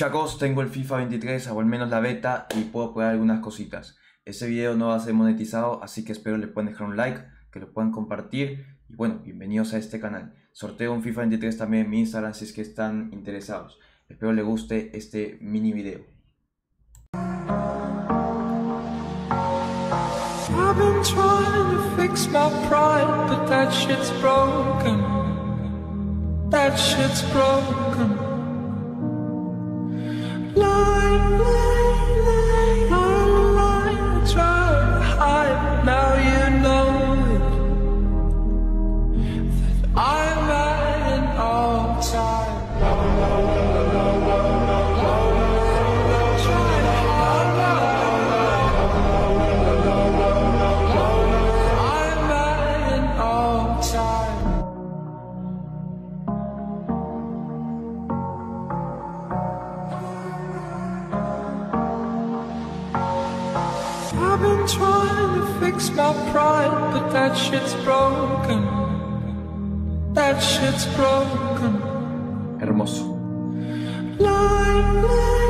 Chicos, tengo el FIFA 23 o al menos la beta y puedo probar algunas cositas. Ese video no va a ser monetizado, así que espero le puedan dejar un like, que lo puedan compartir y bueno, bienvenidos a este canal. Sorteo un FIFA 23 también en mi Instagram si es que están interesados. Espero les guste este mini video. I've been trying to fix my pride, but that shit's broken. That shit's broken. Line, I tried to hide, now you know it, that I'm at an all-time. I've been trying to fix my pride, but that shit's broken. That shit's broken. Hermoso. Like